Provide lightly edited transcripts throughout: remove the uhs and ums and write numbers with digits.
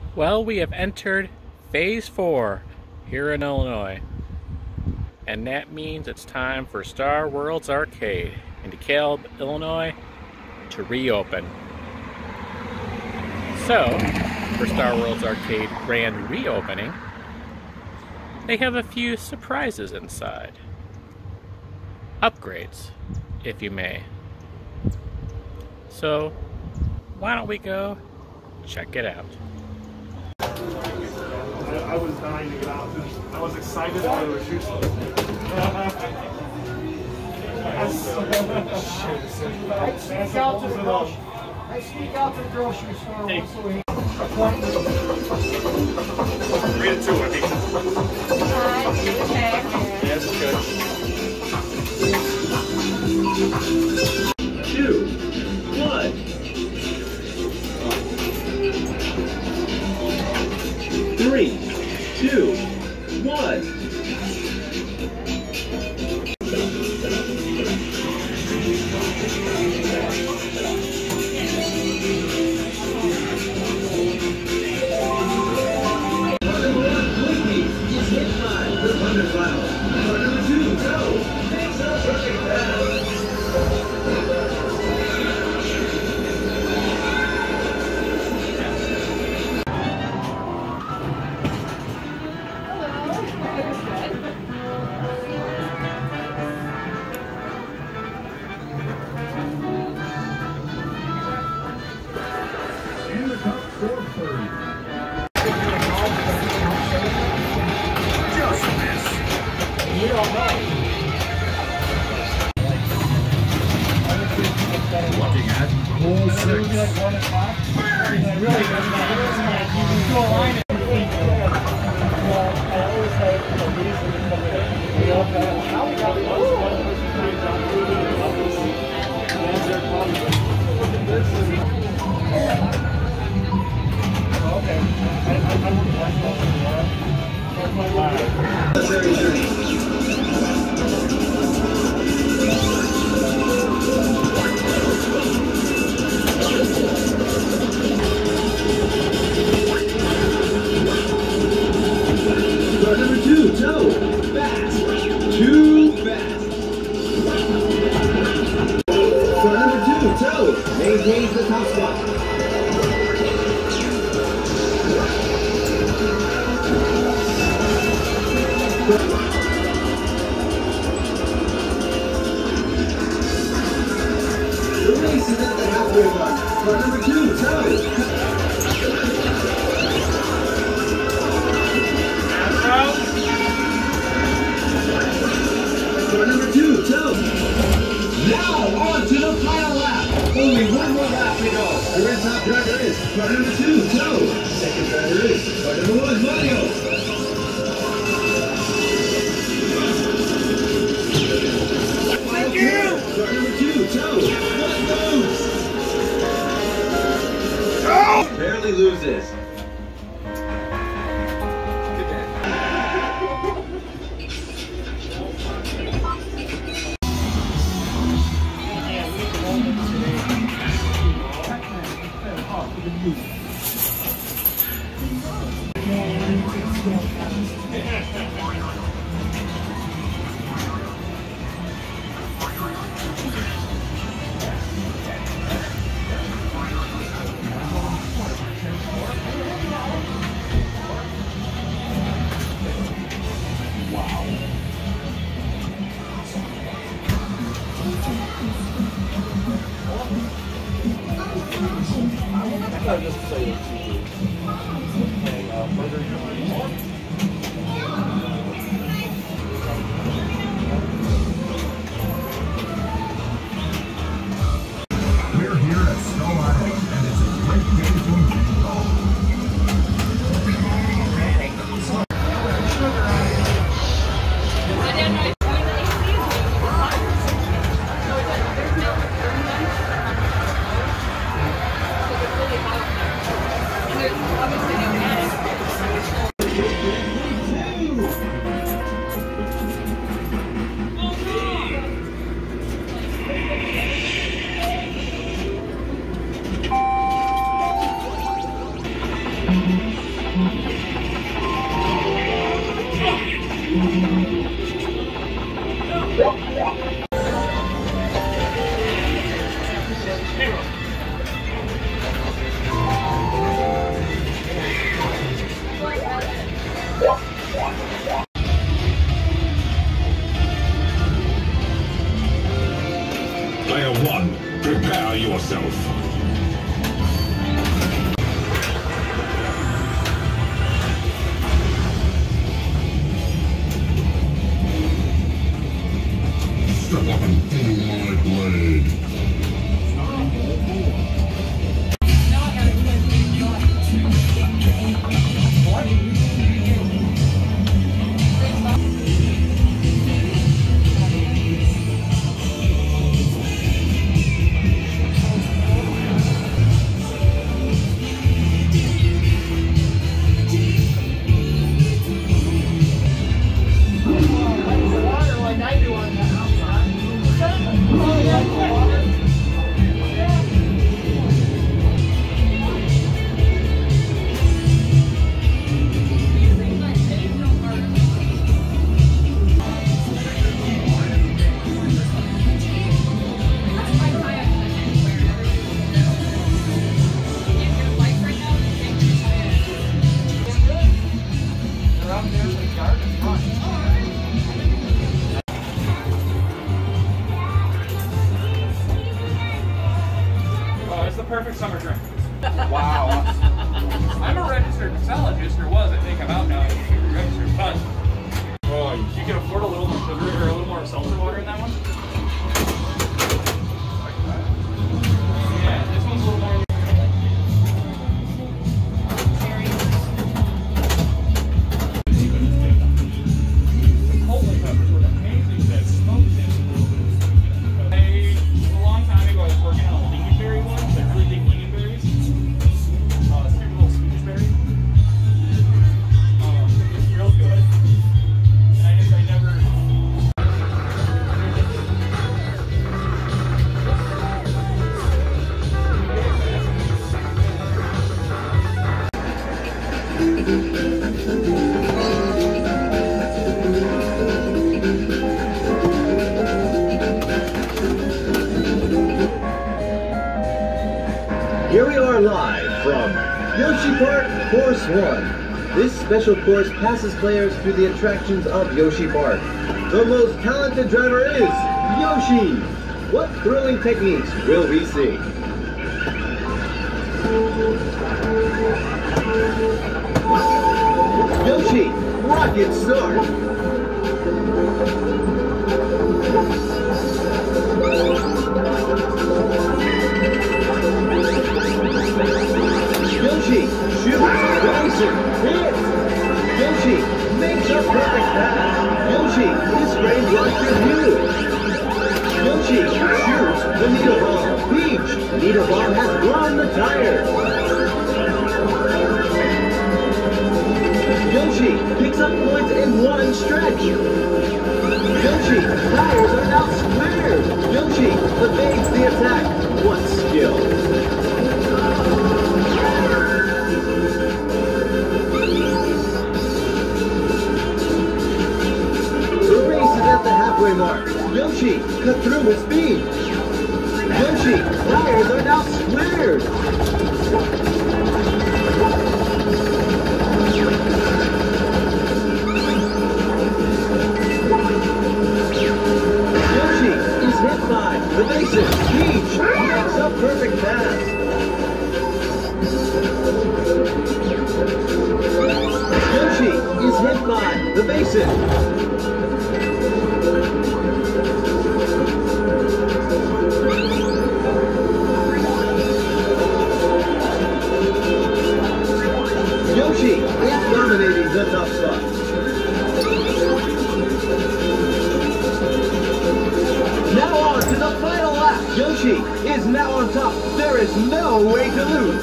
Well, we have entered Phase 4 here in Illinois. And that means it's time for Star World's Arcade in DeKalb, Illinois to reopen. So, for Star World's Arcade grand reopening, they have a few surprises inside. Upgrades, if you may. So, why don't we go check it out? I was dying to get out. I was excited that it was useless. I sneak out to the grocery store once a week. 3 to 2, I think. Yes, good. 2, 1. 3, 2, 1. Looking at hole 6. Number 2, toe, fast, too fast. For number 2, toe, maintains the top spot. The race is at the halfway mark. For number 2, toe. For number 2, toe. Now on to the final lap. Only one more lap to go. The red top driver is car number 2, toe. Second driver is car number 1, Mario. Thank you. Car number 2, toe. One moves. Barely loses. We're here at Starlight, and it's a great day to meet all. Wow. I'm a registered mixologist, or was, I think. I'm out now. I can't get registered. But oh, you can afford a little more sugar or a little more seltzer water in that one. Yeah, this one's a little more. Here we are live from Yoshi Park Course 1. This special course passes players through the attractions of Yoshi Park. The most talented driver is Yoshi. What thrilling techniques will we see? Yoshi, rocket start. Yoshi shoots, racer, hits. Yoshi makes a perfect pass. Yoshi is framed like your view. Yoshi shoots the needle bomb. Peach, needle bomb has blown the tire. Yoshi picks up points in one stretch. Yoshi, tires are now squared. Yoshi evades the attack. What skill? At the halfway mark, Yoshi cut through with speed. Yoshi, tires are now squared. Yoshi is hit by the bases. Peach makes a perfect pass. Yoshi is hit by the bases. Yoshi is dominating the top spot. Now on to the final lap. Yoshi is now on top. There is no way to lose.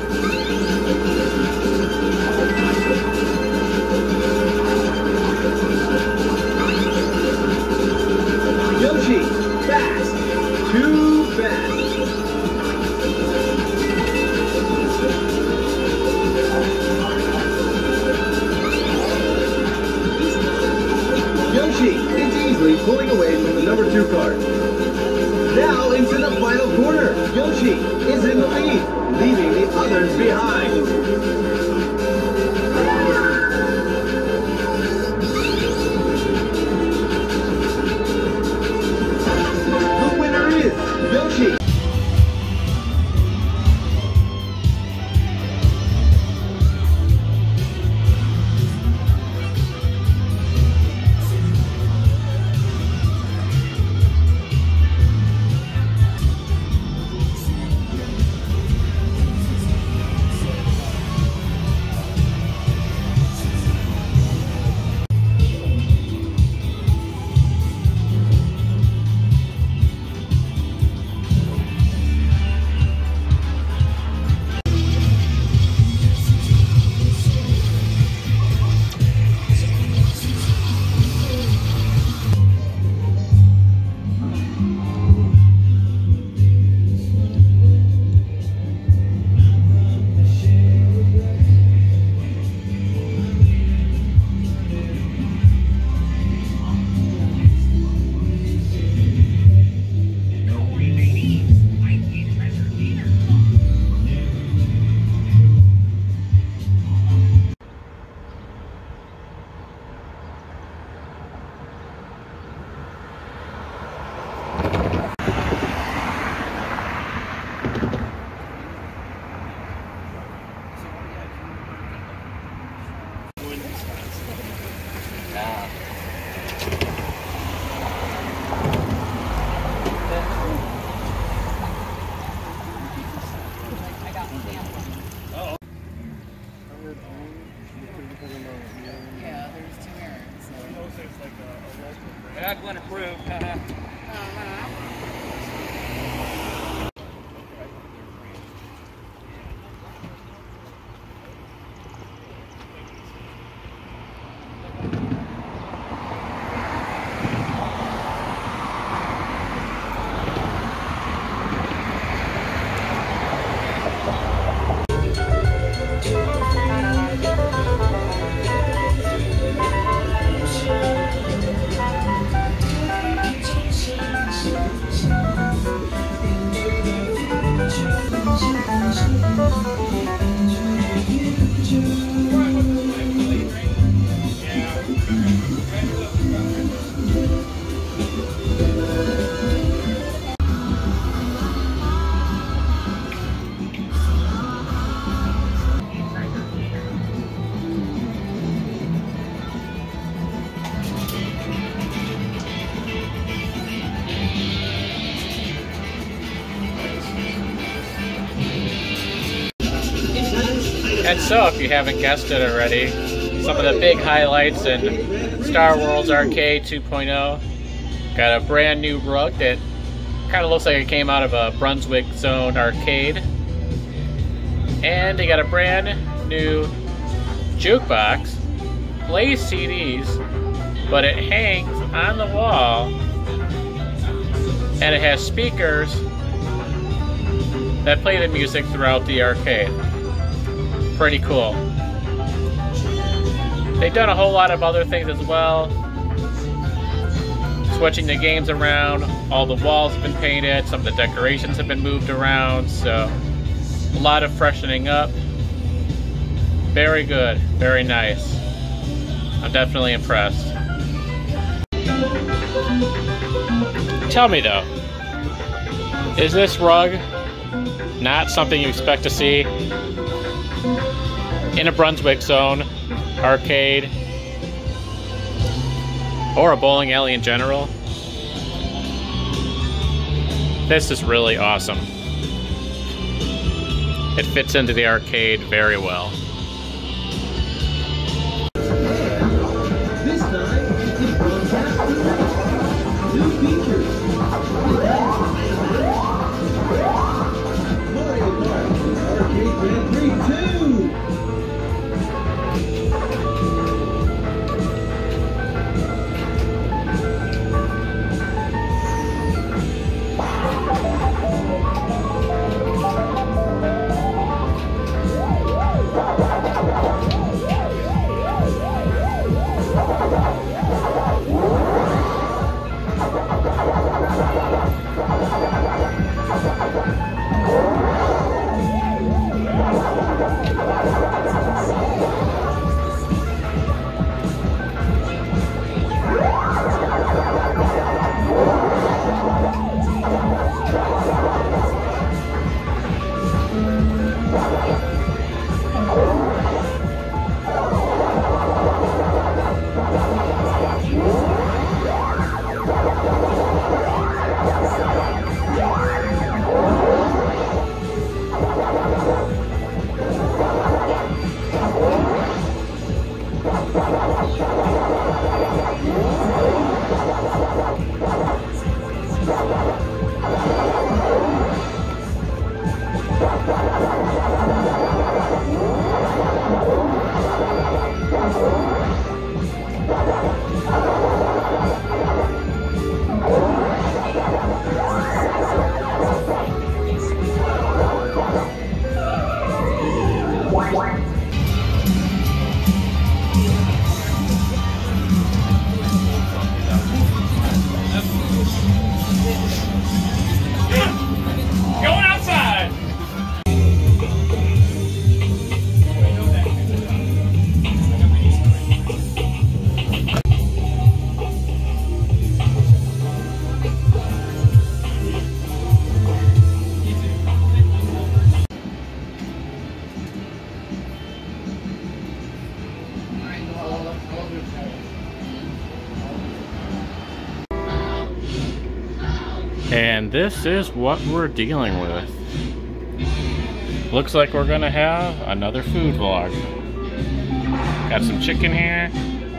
Yoshi, fast, too fast. Yoshi is easily pulling away from the number 2 car. Now into the final corner. Yoshi is in the lead, leaving the others behind. The winner is Yoshi. Yeah. Yeah, there's 2 errands. So. Yeah, Glenn approved. And so, if you haven't guessed it already, some of the big highlights in Star Wars Arcade 2.0. Got a brand new rug that kind of looks like it came out of a Brunswick Zone arcade. And they got a brand new jukebox, plays CDs, but it hangs on the wall, and it has speakers that play the music throughout the arcade. Pretty cool. They've done a whole lot of other things as well. Switching the games around, all the walls have been painted, some of the decorations have been moved around, so a lot of freshening up. Very good, very nice. I'm definitely impressed. Tell me though, is this rug not something you expect to see in a Brunswick Zone arcade or a bowling alley in general? This is really awesome. It fits into the arcade very well. This time, it's broadcast new features. Mario Kart Arcade Grand Prix 2. Going outside! And this is what we're dealing with. Looks like we're gonna have another food vlog. Got some chicken here,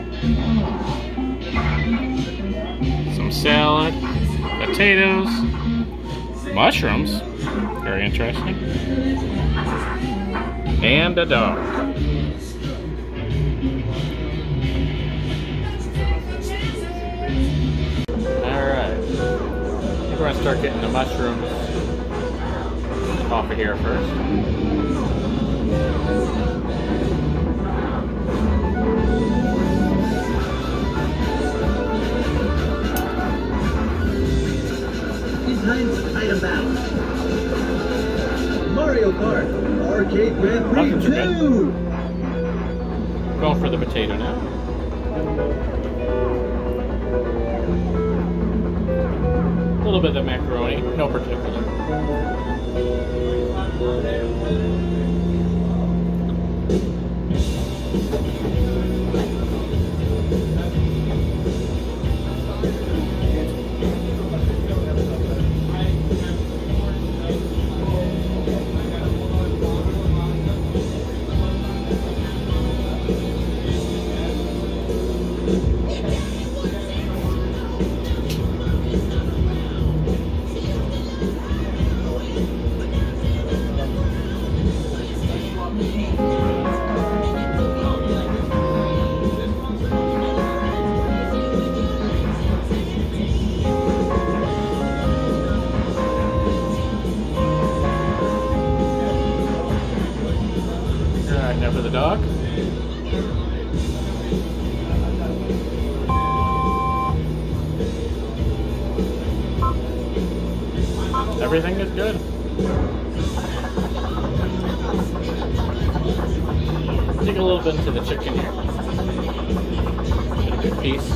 some salad, potatoes, mushrooms, very interesting, and a dog. Alright, I think we're gonna start getting the mushrooms off of here first. Tonight's item battle. Mario Kart Arcade Grand Prix 2. Going for the potato now. A little bit of macaroni, no particular. Now for the dog. Everything is good. Dig a little bit into the chicken here. Get a good piece.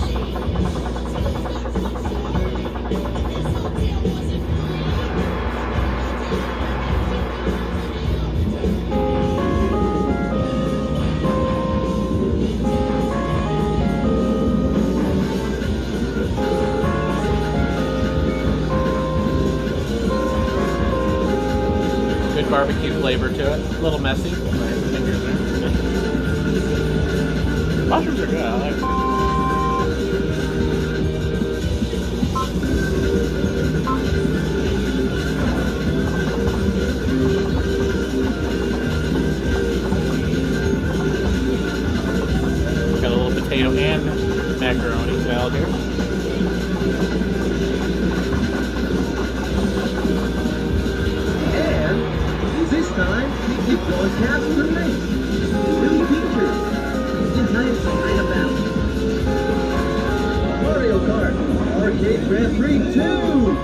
Barbecue flavor to it. A little messy. Fingers there. Mushrooms are good. I like them. Got a little potato and macaroni salad here. This time, we broadcast the race. New features. Tonight's item battle. Mario Kart Arcade Grand Prix 2.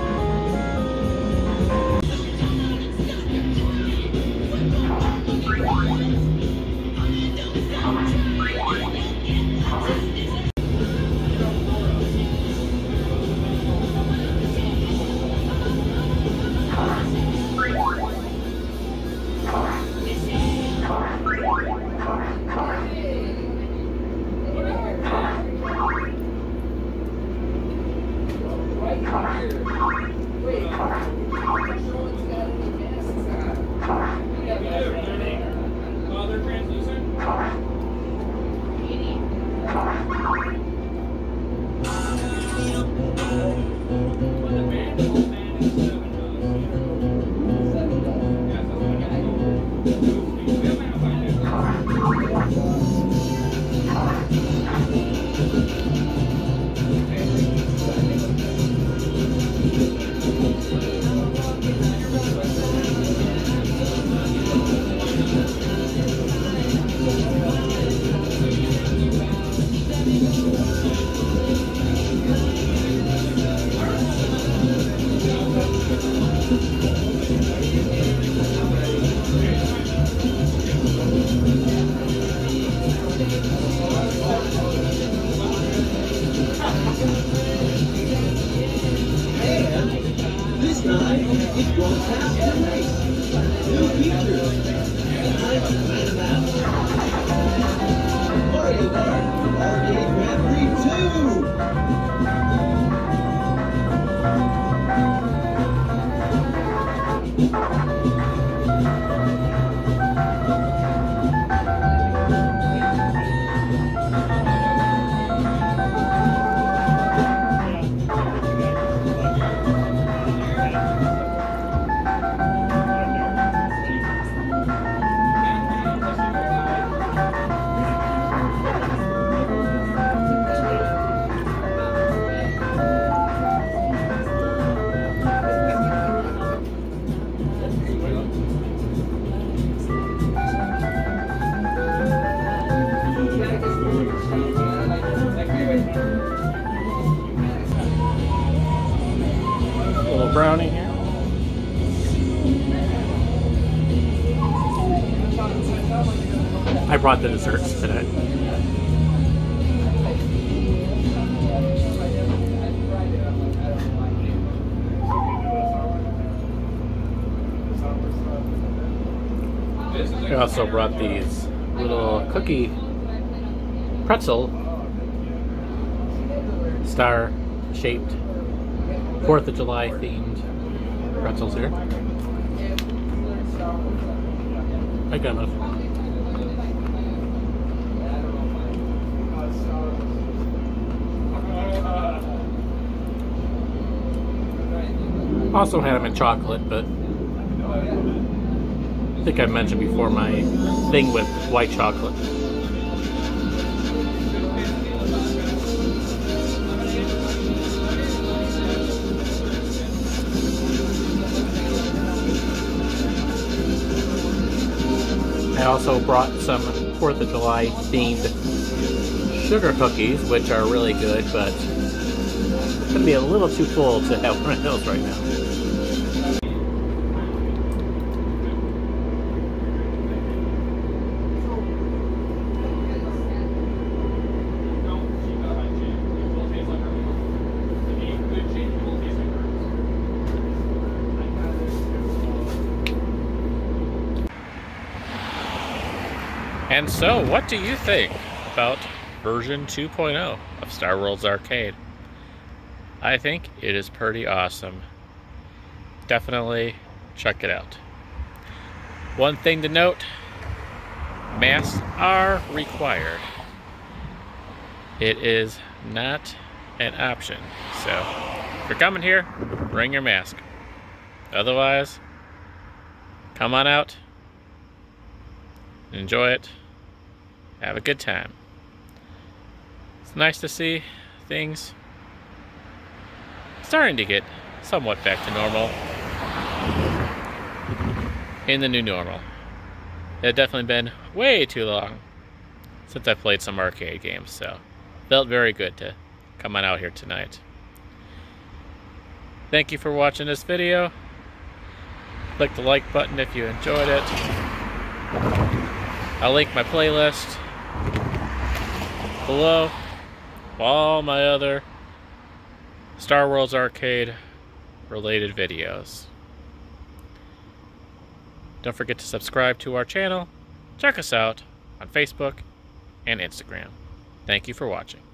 brought the desserts today. I also brought these little cookie pretzel star-shaped 4th of July themed pretzels here. I got enough. Also had them in chocolate, but I think I mentioned before my thing with white chocolate. I also brought some 4th of July themed sugar cookies, which are really good, but it's going to be a little too full to have one of those right now. And so, what do you think about version 2.0 of Star World's Arcade? I think it is pretty awesome. Definitely check it out. One thing to note, masks are required. It is not an option. So, if you're coming here, bring your mask. Otherwise, come on out, enjoy it, have a good time. It's nice to see things starting to get somewhat back to normal in the new normal. It had definitely been way too long since I played some arcade games, so felt very good to come on out here tonight. Thank you for watching this video. Click the like button if you enjoyed it. I'll link my playlist below, all my other Star Wars Arcade related videos. Don't forget to subscribe to our channel. Check us out on Facebook and Instagram. Thank you for watching.